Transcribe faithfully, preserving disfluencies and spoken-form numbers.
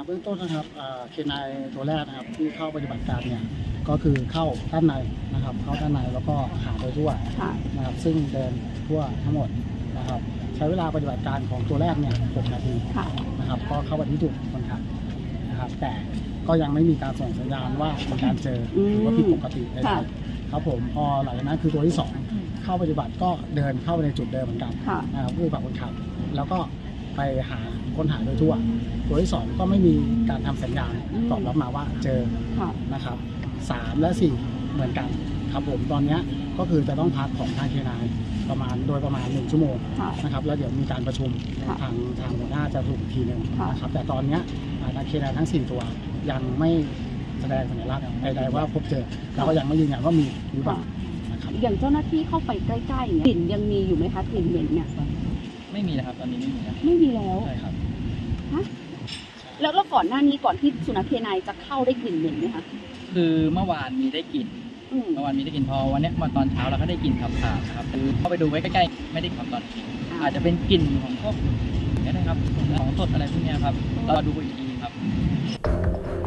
เบื้องต้นนะครับเคนายตัวแรกนะครับที่เข้าปฏิบัติการเนี่ยก็คือเข้าด้านในนะครับเข้าด้านในแล้วก็หาโดยทั่วนะครับซึ่งเดินทั่วทั้งหมดนะครับใช้เวลาปฏิบัติการของตัวแรกเนี่ยหกนาทีนะครับก็เข้าไปที่จุดคนขับนะครับแต่ก็ยังไม่มีการส่งสัญญาณว่าเป็นการเจอหรือว่าผิดปกตินะครับครับผมพอหลังจากนั้นคือตัวที่สองเข้าปฏิบัติก็เดินเข้าไปในจุดเดิมเหมือนกันนะครับผู้ปฏิบัติคนขับแล้วก็ไปหาค้นหาโดยทั่วตัวที่สองก็ไม่มีการทำสัญญาณตอบรับมาว่าเจอนะครับสามและสี่เหมือนกันครับผมตอนนี้ก็คือจะต้องพักของทางเคนายประมาณโดยประมาณหนึ่งชั่วโมงนะครับแล้วเดี๋ยวมีการประชุมทางทางหัวหน้าจะถูกทีหนึ่งนะครับแต่ตอนนี้ทางเคนายทั้งสี่ตัวยังไม่แสดงสัญลักษณ์ใดๆว่าพบเจอแล้วก็ยังไม่ยืนยันว่ามีหรือเปล่านะครับอย่างเจ้าหน้าที่เข้าไปใกล้ๆเนี่ยกลิ่นยังมีอยู่ไหมคะกลิ่นเหม็นเนี่ยไม่มีนะครับตอนนี้ไม่มีแล้วไม่มีแล้วใช่ครับฮะแล้วแล้วก่อนหน้านี้ก่อนที่สุนัขเคนายจะเข้าได้กลิ่นเหม็นไหมคะคือเมื่อวานมีได้กลิ่นเมื่อวานมีได้กลิ่นพอวันนี้มาตอนเช้าเราก็ได้กลิ่นขับผ่านนะครับคือเข้าไปดูไว้ใกล้ๆไม่ได้ขับตอนนี้อาจจะเป็นกลิ่นของพวกนี้นะครับของสดอะไรพวกนี้ครับเราดูอีกทีครับ